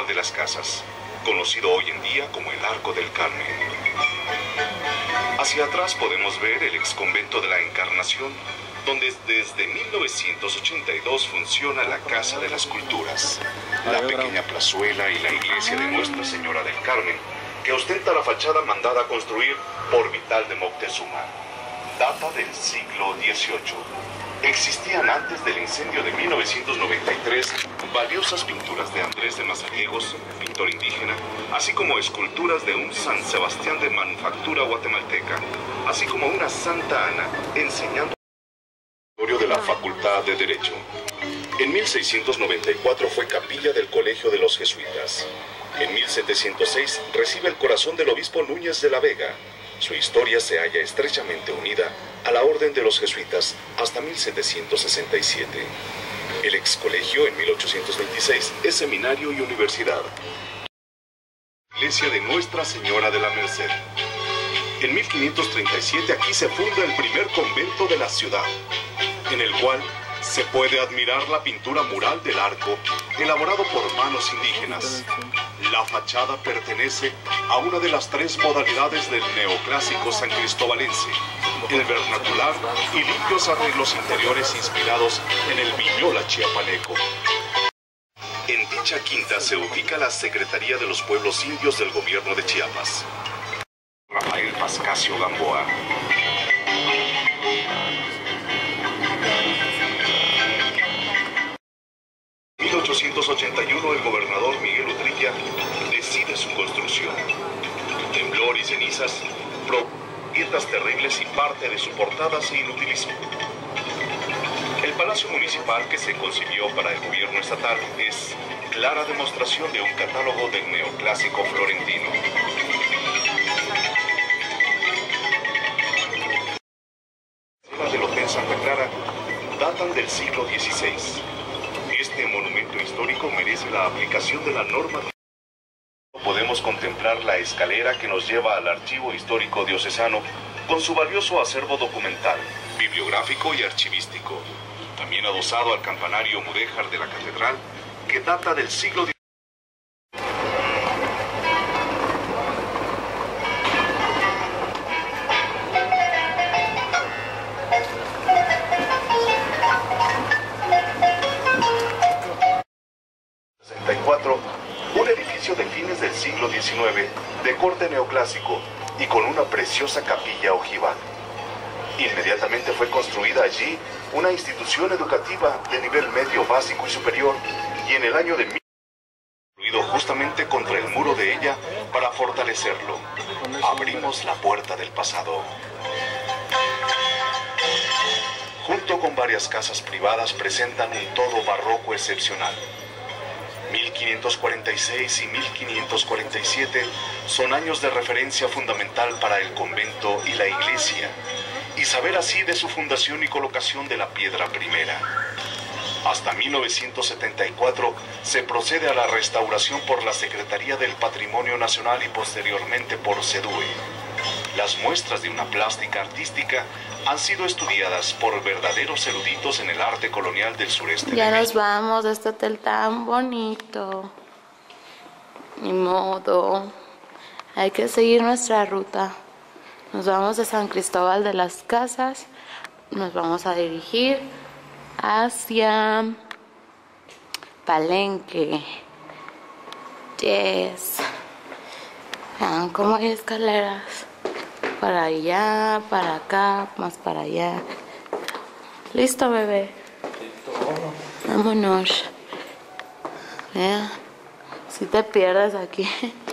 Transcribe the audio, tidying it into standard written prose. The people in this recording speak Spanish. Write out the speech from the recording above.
de las Casas, conocido hoy en día como el Arco del Carmen. Hacia atrás podemos ver el exconvento de la Encarnación, donde desde 1982 funciona la Casa de las Culturas, la pequeña plazuela y la iglesia de Nuestra Señora del Carmen, que ostenta la fachada mandada a construir por Vital de Moctezuma. Data del siglo XVIII. Existían antes del incendio de 1993 valiosas pinturas de Andrés de Mazariegos, pintor indígena, así como esculturas de un San Sebastián de manufactura guatemalteca, así como una Santa Ana enseñando de la Facultad de Derecho. En 1694 fue capilla del Colegio de los Jesuitas. En 1706 recibe el corazón del obispo Núñez de la Vega. Su historia se halla estrechamente unida a la orden de los jesuitas hasta 1767. El ex colegio en 1826 es seminario y universidad. Iglesia de Nuestra Señora de la Merced. En 1537 aquí se funda el primer convento de la ciudad, en el cual se puede admirar la pintura mural del arco, elaborado por manos indígenas. La fachada pertenece a una de las tres modalidades del neoclásico sancristobalense, el vernacular y limpios arreglos interiores inspirados en el viñola chiapaneco. En dicha quinta se ubica la Secretaría de los Pueblos Indios del Gobierno de Chiapas. Rafael Pascasio Gamboa. En 1881 el gobernador Miguel Utrilla decide su construcción. Temblor y cenizas, grietas terribles y parte de su portada se inutilizó. El Palacio Municipal que se concibió para el gobierno estatal es clara demostración de un catálogo del neoclásico florentino. Las del Hotel Santa Clara datan del siglo XVI. Este monumento histórico merece la aplicación de la norma. Podemos contemplar la escalera que nos lleva al Archivo Histórico Diocesano con su valioso acervo documental, bibliográfico y archivístico. También adosado al campanario mudéjar de la catedral, que data del siglo XIX. Un edificio de fines del siglo XIX, de corte neoclásico y con una preciosa capilla ojival. Inmediatamente fue construida allí una institución educativa de nivel medio, básico y superior, y en el año de 1900 construido justamente contra el muro de ella para fortalecerlo. Abrimos la puerta del pasado. Junto con varias casas privadas presentan un todo barroco excepcional. 1546 y 1547 son años de referencia fundamental para el convento y la iglesia, y saber así de su fundación y colocación de la piedra primera. Hasta 1974 se procede a la restauración por la Secretaría del Patrimonio Nacional y posteriormente por SEDUE. Las muestras de una plástica artística han sido estudiadas por verdaderos eruditos en el arte colonial del sureste. Ya nos vamos de este hotel tan bonito. Ni modo. Hay que seguir nuestra ruta. Nos vamos de San Cristóbal de las Casas. Nos vamos a dirigir hacia Palenque. Yes. Vean cómo hay escaleras. Para allá, para acá, más para allá. ¿Listo, bebé? Vámonos. Vea, si te pierdes aquí.